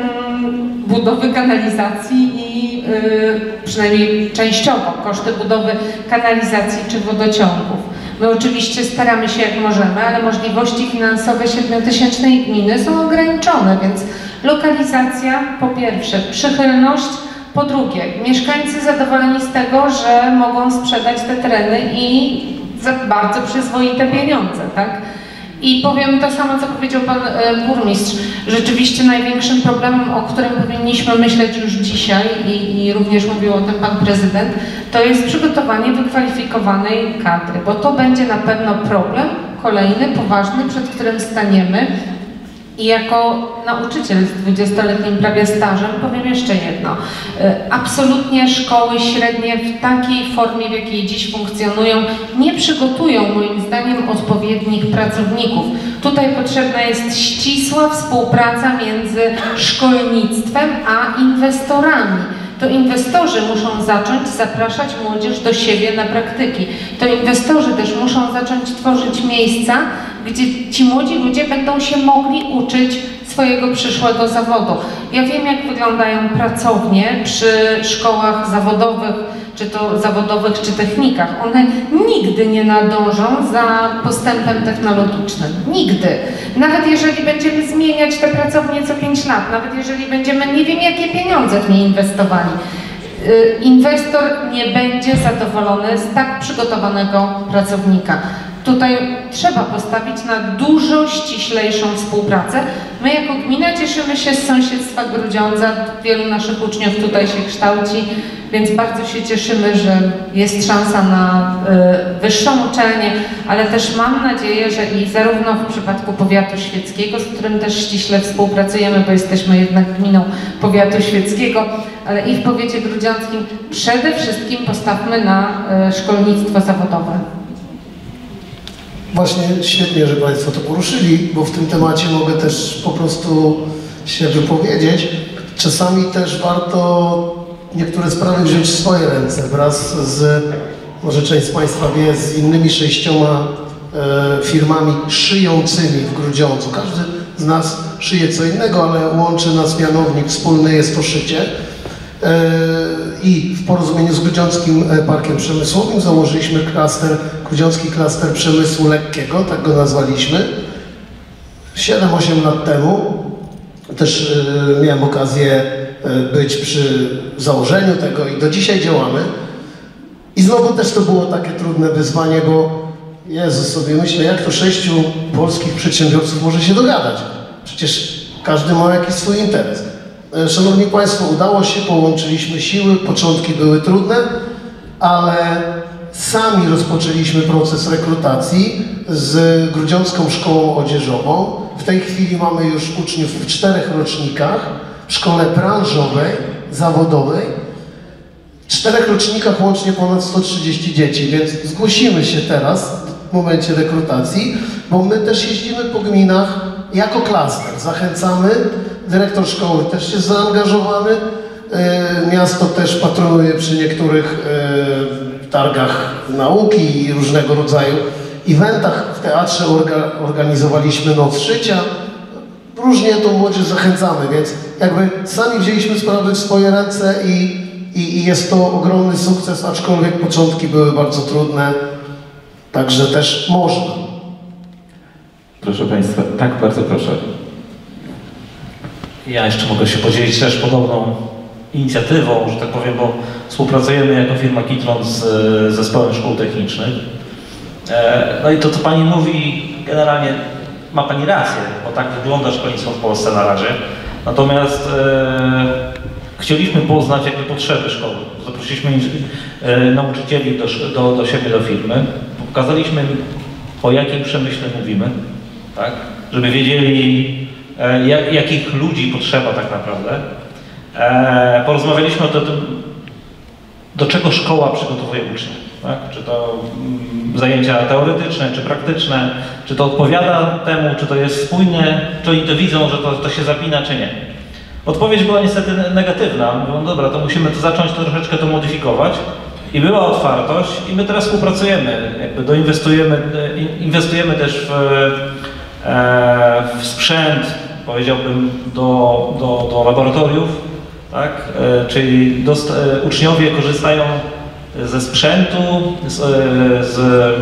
budowy kanalizacji i przynajmniej częściowo koszty budowy kanalizacji czy wodociągów. My oczywiście staramy się jak możemy, ale możliwości finansowe siedmiotysięcznej gminy są ograniczone, więc lokalizacja po pierwsze, przychylność, po drugie, mieszkańcy zadowoleni z tego, że mogą sprzedać te tereny i za bardzo przyzwoite pieniądze, tak? I powiem to samo, co powiedział Pan e, Burmistrz. Rzeczywiście największym problemem, o którym powinniśmy myśleć już dzisiaj i, i również mówił o tym Pan Prezydent, to jest przygotowanie wykwalifikowanej kadry, bo to będzie na pewno problem kolejny, poważny, przed którym staniemy. I jako nauczyciel z dwudziestoletnim prawie stażem powiem jeszcze jedno. Absolutnie szkoły średnie w takiej formie, w jakiej dziś funkcjonują, nie przygotują moim zdaniem odpowiednich pracowników. Tutaj potrzebna jest ścisła współpraca między szkolnictwem a inwestorami. to inwestorzy muszą zacząć zapraszać młodzież do siebie na praktyki. To inwestorzy też muszą zacząć tworzyć miejsca, gdzie ci młodzi ludzie będą się mogli uczyć swojego przyszłego zawodu. Ja wiem, jak wyglądają pracownie przy szkołach zawodowych, czy to zawodowych, czy technikach. One nigdy nie nadążą za postępem technologicznym. Nigdy. Nawet jeżeli będziemy zmieniać te pracownie co pięć lat, nawet jeżeli będziemy nie wiem jakie pieniądze w nie inwestowali, inwestor nie będzie zadowolony z tak przygotowanego pracownika. Tutaj trzeba postawić na dużo ściślejszą współpracę. My jako gmina cieszymy się z sąsiedztwa Grudziądza, wielu naszych uczniów tutaj się kształci, więc bardzo się cieszymy, że jest szansa na y, wyższą uczelnię, ale też mam nadzieję, że i zarówno w przypadku powiatu świeckiego, z którym też ściśle współpracujemy, bo jesteśmy jednak gminą powiatu świeckiego, ale i w powiecie grudziąckim przede wszystkim postawmy na y, szkolnictwo zawodowe. Właśnie świetnie, że Państwo to poruszyli, bo w tym temacie mogę też po prostu się wypowiedzieć. Czasami też warto niektóre sprawy wziąć w swoje ręce wraz z, może część z Państwa wie, z innymi sześcioma e, firmami szyjącymi w Grudziądzu. Każdy z nas szyje co innego, ale łączy nas mianownik wspólny, jest to szycie. I w porozumieniu z Grudziąckim Parkiem Przemysłowym założyliśmy klaster, Grudziącki Klaster Przemysłu Lekkiego, tak go nazwaliśmy. siedem osiem lat temu też miałem okazję być przy założeniu tego i do dzisiaj działamy. I znowu też to było takie trudne wyzwanie, bo Jezus, sobie myślę, jak to sześciu polskich przedsiębiorców może się dogadać? Przecież każdy ma jakiś swój interes. Szanowni Państwo, udało się, połączyliśmy siły, początki były trudne, ale sami rozpoczęliśmy proces rekrutacji z Grudziącką Szkołą Odzieżową. W tej chwili mamy już uczniów w czterech rocznikach w szkole branżowej, zawodowej. W czterech rocznikach łącznie ponad sto trzydzieści dzieci, więc zgłosimy się teraz w momencie rekrutacji, bo my też jeździmy po gminach jako klaster. Zachęcamy. Dyrektor szkoły też jest zaangażowany. Miasto też patronuje przy niektórych targach nauki i różnego rodzaju eventach. W teatrze orga, organizowaliśmy Noc Szycia. Różnie tą młodzież zachęcamy, więc jakby sami wzięliśmy sprawę w swoje ręce i, i, i jest to ogromny sukces, aczkolwiek początki były bardzo trudne, także też można. Proszę Państwa, tak, bardzo proszę. Ja jeszcze mogę się podzielić też podobną inicjatywą, że tak powiem, bo współpracujemy jako firma Kitron z Zespołem Szkół Technicznych. No i to, co Pani mówi, generalnie ma Pani rację, bo tak wygląda szkolnictwo w Polsce na razie. Natomiast e, chcieliśmy poznać jakby potrzeby szkoły. Zaprosiliśmy e, nauczycieli do, do, do siebie, do firmy. Pokazaliśmy im, o jakim przemyśle mówimy, tak? Żeby wiedzieli, e, jak, jakich ludzi potrzeba tak naprawdę. E, porozmawialiśmy o tym, do czego szkoła przygotowuje uczniów. Tak? Czy to mm, zajęcia teoretyczne, czy praktyczne, czy to odpowiada temu, czy to jest spójne, czy oni to widzą, że to, to się zapina, czy nie. Odpowiedź była niestety negatywna. Mówią, no dobra, to musimy to zacząć to troszeczkę to modyfikować. I była otwartość i my teraz współpracujemy, jakby doinwestujemy, inwestujemy też w, e, w sprzęt, powiedziałbym, do, do, do laboratoriów, tak? E, czyli dost, e, uczniowie korzystają ze sprzętu, z, z,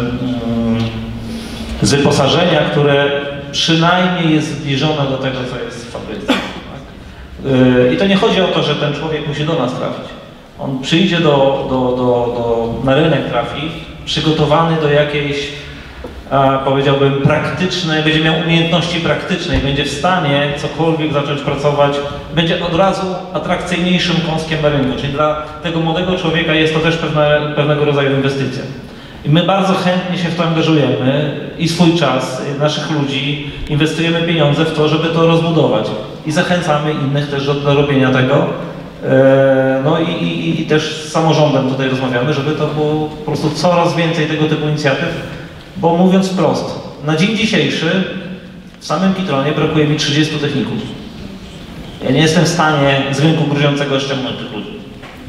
z wyposażenia, które przynajmniej jest zbliżone do tego, co jest w fabryce. Tak? I to nie chodzi o to, że ten człowiek musi do nas trafić. On przyjdzie do, do, do, do, na rynek trafi, przygotowany do jakiejś, a, powiedziałbym, praktycznej, będzie miał umiejętności praktyczne i będzie w stanie cokolwiek zacząć pracować, będzie od razu atrakcyjniejszym kąskiem na rynku, czyli dla tego młodego człowieka jest to też pewne, pewnego rodzaju inwestycja. I my bardzo chętnie się w to angażujemy i swój czas, naszych ludzi, inwestujemy pieniądze w to, żeby to rozbudować i zachęcamy innych też do, do robienia tego. No i, i, i też z samorządem tutaj rozmawiamy, żeby to było po prostu coraz więcej tego typu inicjatyw, bo mówiąc wprost, na dzień dzisiejszy w samym Kitronie brakuje mi trzydziestu techników. Ja nie jestem w stanie z rynku gruziącego ściągnąć tych ludzi.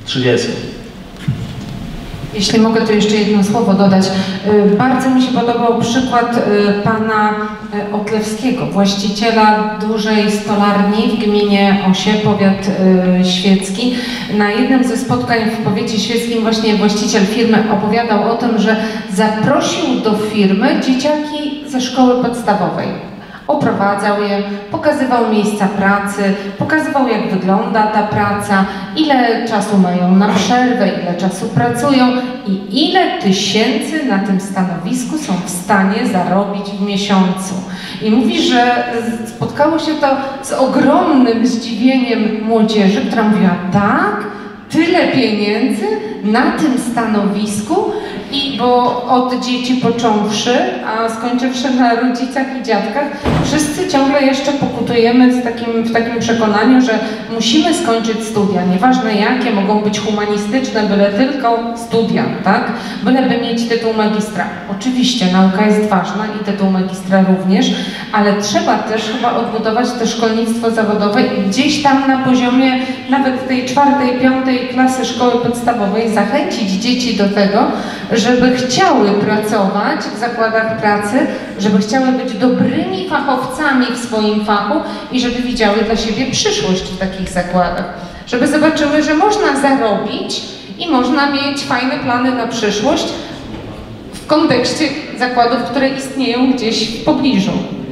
trzydziestu. Jeśli mogę tu jeszcze jedno słowo dodać. Bardzo mi się podobał przykład pana Otlewskiego, właściciela dużej stolarni w gminie Osie, powiat świecki. Na jednym ze spotkań w powiecie świeckim właśnie właściciel firmy opowiadał o tym, że zaprosił do firmy dzieciaki ze szkoły podstawowej. Oprowadzał je, pokazywał miejsca pracy, pokazywał, jak wygląda ta praca, ile czasu mają na przerwę, ile czasu pracują i ile tysięcy na tym stanowisku są w stanie zarobić w miesiącu. I mówi, że spotkało się to z ogromnym zdziwieniem młodzieży, która mówiła: tak, tyle pieniędzy na tym stanowisku. I bo od dzieci począwszy, a skończywszy na rodzicach i dziadkach, wszyscy ciągle jeszcze pokutujemy z takim, w takim przekonaniu, że musimy skończyć studia, nieważne jakie, mogą być humanistyczne, byle tylko studia, tak? Byleby mieć tytuł magistra. Oczywiście nauka jest ważna i tytuł magistra również, ale trzeba też chyba odbudować to szkolnictwo zawodowe i gdzieś tam na poziomie nawet tej czwartej, piątej klasy szkoły podstawowej zachęcić dzieci do tego, żeby chciały pracować w zakładach pracy, żeby chciały być dobrymi fachowcami w swoim fachu i żeby widziały dla siebie przyszłość w takich zakładach. Żeby zobaczyły, że można zarobić i można mieć fajne plany na przyszłość w kontekście zakładów, które istnieją gdzieś w pobliżu.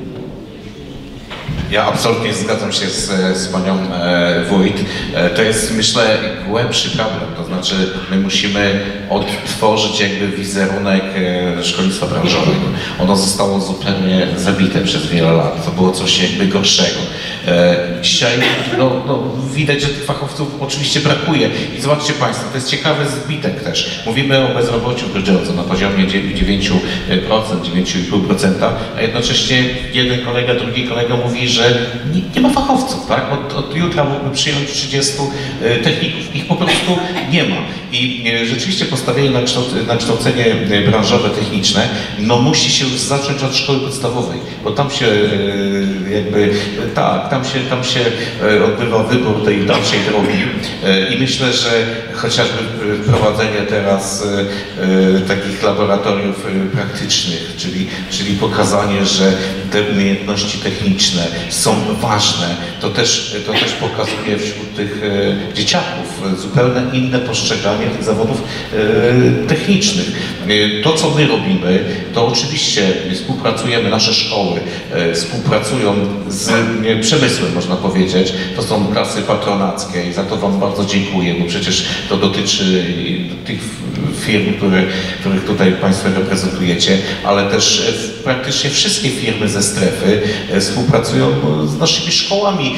Ja absolutnie zgadzam się z, z panią e, wójt. E, to jest, myślę, głębszy problem. To znaczy, my musimy odtworzyć jakby wizerunek e, szkolnictwa branżowego. Ono zostało zupełnie zabite przez wiele lat. To było coś jakby gorszego. E, dzisiaj no, no, widać, że tych fachowców oczywiście brakuje. I zobaczcie państwo, to jest ciekawy zbitek też. Mówimy o bezrobociu w Grudziądzu na poziomie dziewięć procent, dziewięć i pół procent, a jednocześnie jeden kolega, drugi kolega mówi, że nie, nie ma fachowców, tak? Od, od jutra mógłby przyjąć trzydziestu techników. Ich po prostu nie ma. I rzeczywiście postawienie na, kształt, na kształcenie branżowe, techniczne, no musi się już zacząć od szkoły podstawowej, bo tam się jakby, tak, tam się, tam się odbywa wybór tej dalszej drogi i myślę, że chociażby wprowadzenie teraz takich laboratoriów praktycznych, czyli, czyli pokazanie, że te umiejętności techniczne są ważne, to też, to też pokazuje wśród tych dzieciaków zupełnie inne postrzeganie tych zawodów technicznych. To, co my robimy, to oczywiście współpracujemy, nasze szkoły współpracują z przemysłem, można powiedzieć. To są klasy patronackie i za to wam bardzo dziękuję, bo przecież to dotyczy tych firm, które, których tutaj państwo reprezentujecie, ale też praktycznie wszystkie firmy ze strefy współpracują z naszymi szkołami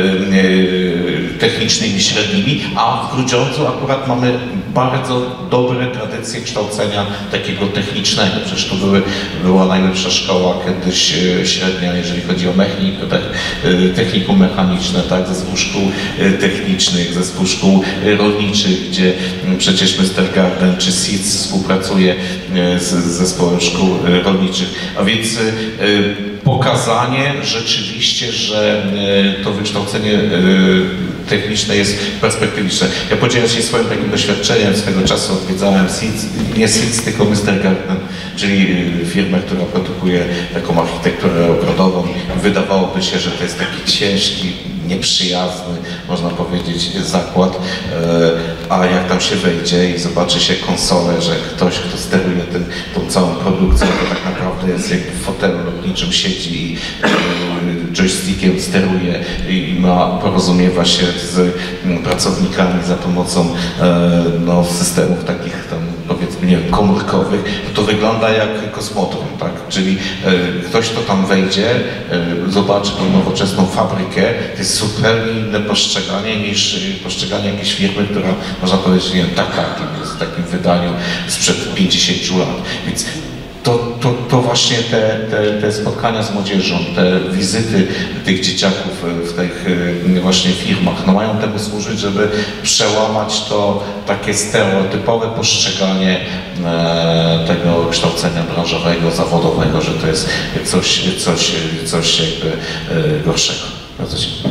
technicznymi, średnimi, a w Grudziądzu akurat mamy bardzo dobre tradycje kształcenia takiego technicznego. Przecież to były, była najlepsza szkoła kiedyś średnia, jeżeli chodzi o mechanikę, technikum mechaniczne, tak, zespół szkół technicznych, zespół szkół rolniczych, gdzie przecież mister Garden czy S I C współpracuje z zespołem szkół rolniczych. A więc pokazanie rzeczywiście, że to wykształcenie techniczne jest perspektywiczne. Ja podzielę się swoim takim doświadczeniem. Swego czasu odwiedzałem S I C, nie S I C, tylko mister Garden, czyli firmę, która produkuje taką architekturę ogrodową. Wydawałoby się, że to jest taki ciężki, nieprzyjazny, można powiedzieć, zakład, a jak tam się wejdzie i zobaczy się konsolę, że ktoś, kto steruje tym, tą całą produkcją, to tak naprawdę jest jak w fotelu lotniczym siedzi i joystickiem steruje i ma, porozumiewa się z pracownikami za pomocą no, systemów takich tam, powiedzmy, nie wiem, komórkowych, to wygląda jak kosmodrom, tak? Czyli ktoś, kto tam wejdzie, zobaczy tą nowoczesną fabrykę, to jest zupełnie inne postrzeganie niż postrzeganie jakiejś firmy, która, można powiedzieć, nie wiem, tak, tak, jest w takim wydaniu sprzed pięćdziesięciu lat. Więc To, to, to właśnie te, te, te spotkania z młodzieżą, te wizyty tych dzieciaków w tych właśnie firmach, no mają temu służyć, żeby przełamać to takie stereotypowe postrzeganie e, tego kształcenia branżowego, zawodowego, że to jest coś, coś, coś jakby e, gorszego. Bardzo dziękuję.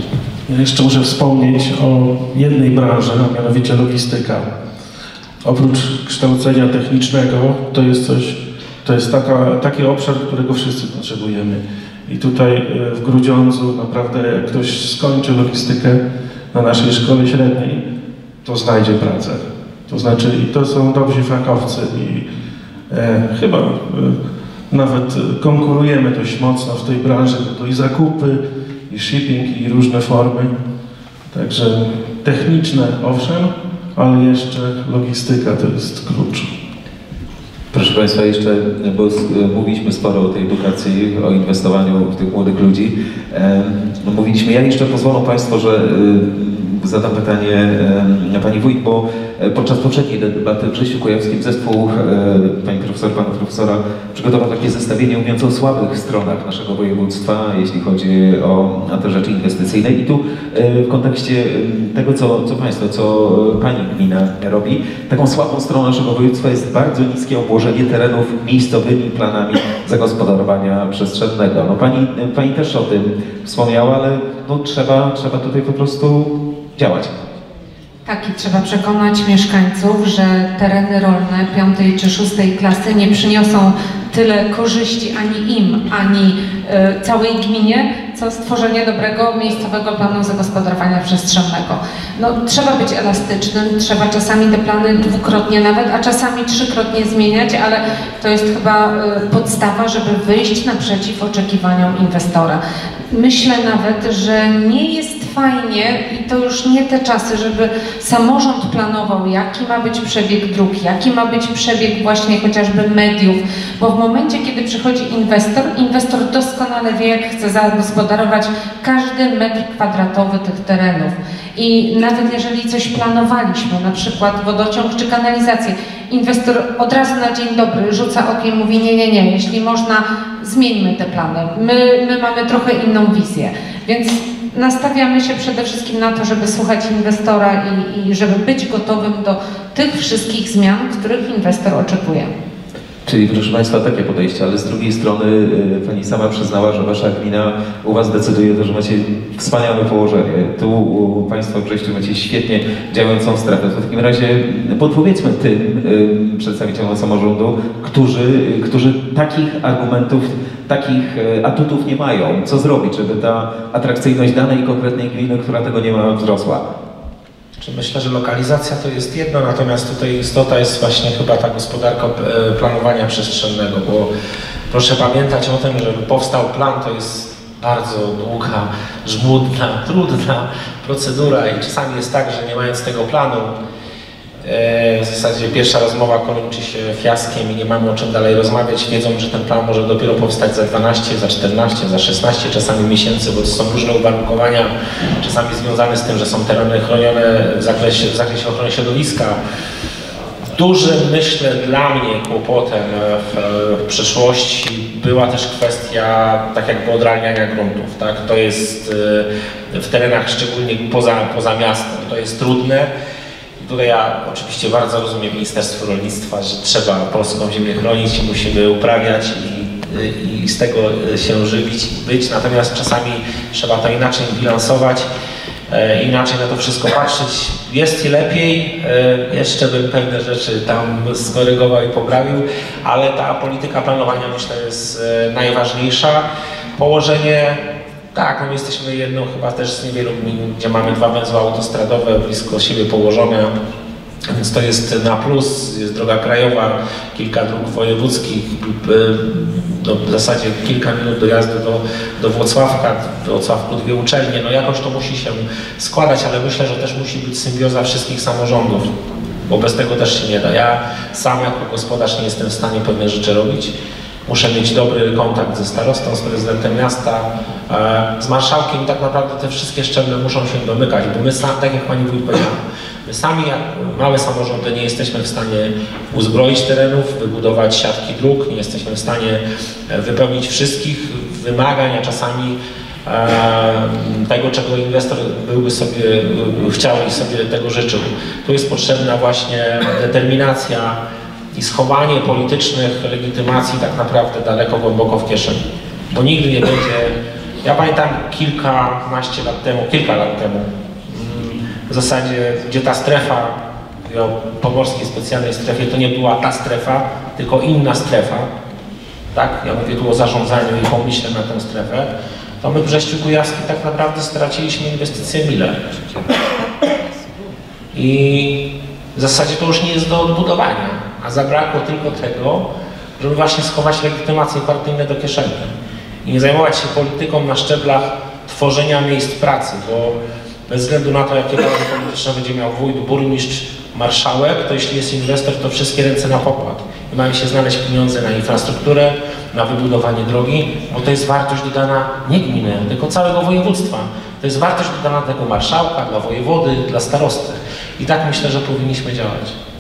Ja jeszcze muszę wspomnieć o jednej branży, a mianowicie logistyka. Oprócz kształcenia technicznego to jest coś, to jest taka, taki obszar, którego wszyscy potrzebujemy. I tutaj w Grudziądzu naprawdę jak ktoś skończy logistykę na naszej szkole średniej, to znajdzie pracę. To znaczy i to są dobrzy fachowcy i e, chyba e, nawet konkurujemy dość mocno w tej branży, bo to i zakupy, i shipping, i różne formy. Także techniczne owszem, ale jeszcze logistyka to jest klucz. Proszę Państwa, jeszcze, bo mówiliśmy sporo o tej edukacji, o inwestowaniu w tych młodych ludzi. No, mówiliśmy, ja jeszcze pozwolą Państwo, że zadam pytanie Pani Wójt, bo podczas poprzedniej debaty w Brześciu Kujawskim zespół Pani Profesor, Pana Profesora przygotował takie zestawienie mówiące o słabych stronach naszego województwa, jeśli chodzi o te rzeczy inwestycyjne. I tu w kontekście tego, co, co Państwo, co Pani gmina robi, taką słabą stroną naszego województwa jest bardzo niskie obłożenie terenów miejscowymi planami zagospodarowania przestrzennego. No Pani, Pani też o tym wspomniała, ale no, trzeba, trzeba tutaj po prostu działać. Tak, i trzeba przekonać mieszkańców, że tereny rolne piątej czy szóstej klasy nie przyniosą tyle korzyści ani im, ani y, całej gminie, co stworzenie dobrego miejscowego planu zagospodarowania przestrzennego. No, trzeba być elastycznym, trzeba czasami te plany dwukrotnie nawet, a czasami trzykrotnie zmieniać, ale to jest chyba y, podstawa, żeby wyjść naprzeciw oczekiwaniom inwestora. Myślę nawet, że nie jest fajnie i to już nie te czasy, żeby samorząd planował, jaki ma być przebieg dróg, jaki ma być przebieg właśnie chociażby mediów, bo w momencie, kiedy przychodzi inwestor, inwestor doskonale wie, jak chce zagospodarować każdy metr kwadratowy tych terenów. I nawet jeżeli coś planowaliśmy, na przykład wodociąg czy kanalizację, inwestor od razu na dzień dobry rzuca okiem, mówi nie, nie, nie, jeśli można, zmieńmy te plany. My, my mamy trochę inną wizję, więc nastawiamy się przede wszystkim na to, żeby słuchać inwestora i, i żeby być gotowym do tych wszystkich zmian, których inwestor oczekuje. Czyli proszę Państwa, takie podejście, ale z drugiej strony y, Pani sama przyznała, że Wasza gmina u Was decyduje to, że macie wspaniałe położenie. Tu u Państwa w Brześciu macie świetnie działającą strefę. To w takim razie podpowiedzmy tym y, przedstawicielom samorządu, którzy, którzy takich argumentów, takich y, atutów nie mają. Co zrobić, żeby ta atrakcyjność danej konkretnej gminy, która tego nie ma, wzrosła? Myślę, że lokalizacja to jest jedno, natomiast tutaj istota jest właśnie chyba ta gospodarka planowania przestrzennego, bo proszę pamiętać o tym, żeby powstał plan, to jest bardzo długa, żmudna, trudna procedura i czasami jest tak, że nie mając tego planu, w zasadzie pierwsza rozmowa kończy się fiaskiem i nie mamy o czym dalej rozmawiać, wiedząc, że ten plan może dopiero powstać za dwanaście, za czternaście, za szesnaście czasami miesięcy, bo to są różne uwarunkowania, czasami związane z tym, że są tereny chronione w zakresie, w zakresie ochrony środowiska. Dużym, myślę, dla mnie kłopotem w, w przyszłości była też kwestia tak jakby odralniania gruntów. Tak? To jest w terenach szczególnie poza, poza miastem, to jest trudne. Tutaj ja oczywiście bardzo rozumiem Ministerstwo Rolnictwa, że trzeba polską ziemię chronić, musimy uprawiać i, i z tego się żywić, być, natomiast czasami trzeba to inaczej bilansować, e, inaczej na to wszystko patrzeć. Jest i lepiej, e, jeszcze bym pewne rzeczy tam skorygował i poprawił, ale ta polityka planowania myślę jest e, najważniejsza. Położenie. Tak, my jesteśmy jedną chyba też z niewielu gmin, gdzie mamy dwa węzły autostradowe blisko siebie położone, więc to jest na plus, jest droga krajowa, kilka dróg wojewódzkich, no w zasadzie kilka minut dojazdu do, do Włocławka, w Włocławku dwie uczelnie, no jakoś to musi się składać, ale myślę, że też musi być symbioza wszystkich samorządów, bo bez tego też się nie da. Ja sam jako gospodarz nie jestem w stanie pewne rzeczy robić. Muszę mieć dobry kontakt ze starostą, z prezydentem miasta, e, z marszałkiem i tak naprawdę te wszystkie szczeble muszą się domykać, bo my sami, tak jak Pani Wójt powiedziała, my sami jak małe samorządy nie jesteśmy w stanie uzbroić terenów, wybudować siatki dróg, nie jesteśmy w stanie wypełnić wszystkich wymagań, a czasami e, tego, czego inwestor byłby sobie chciał i sobie tego życzył. Tu jest potrzebna właśnie determinacja i schowanie politycznych legitymacji tak naprawdę daleko, głęboko w kieszeni. Bo nigdy nie będzie Ja pamiętam kilkanaście lat temu, kilka lat temu, w zasadzie, gdzie ta strefa, o pomorskiej specjalnej strefie, to nie była ta strefa, tylko inna strefa, tak? Ja mówię tu o zarządzaniu i pomyśle na tę strefę, to my w Brześciu Kujawskim tak naprawdę straciliśmy inwestycję Mile. I w zasadzie to już nie jest do odbudowania, a zabrakło tylko tego, żeby właśnie schować legitymacje partyjne do kieszeni i nie zajmować się polityką na szczeblach tworzenia miejsc pracy, bo bez względu na to, jakie władze polityczne będzie miał wójt, burmistrz, marszałek, to jeśli jest inwestor, to wszystkie ręce na pokład. I mają się znaleźć pieniądze na infrastrukturę, na wybudowanie drogi, bo to jest wartość dodana nie gminy, tylko całego województwa. To jest wartość dodana tego marszałka, dla wojewody, dla starosty. I tak myślę, że powinniśmy działać.